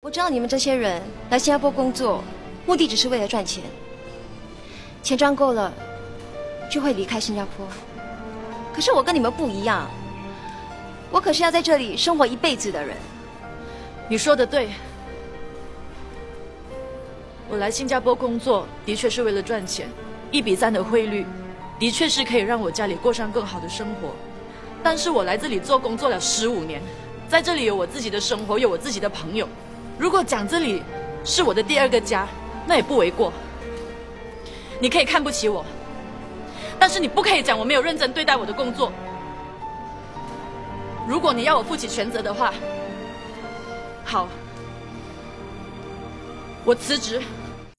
我知道你们这些人来新加坡工作，目的只是为了赚钱，钱赚够了就会离开新加坡。可是我跟你们不一样，我可是要在这里生活一辈子的人。 你说的对，我来新加坡工作的确是为了赚钱，1:3的汇率的确是可以让我家里过上更好的生活。但是我来这里做工做了15年，在这里有我自己的生活，有我自己的朋友。如果讲这里是我的第2个家，那也不为过。你可以看不起我，但是你不可以讲我没有认真对待我的工作。如果你要我负起全责的话，好，我辞职。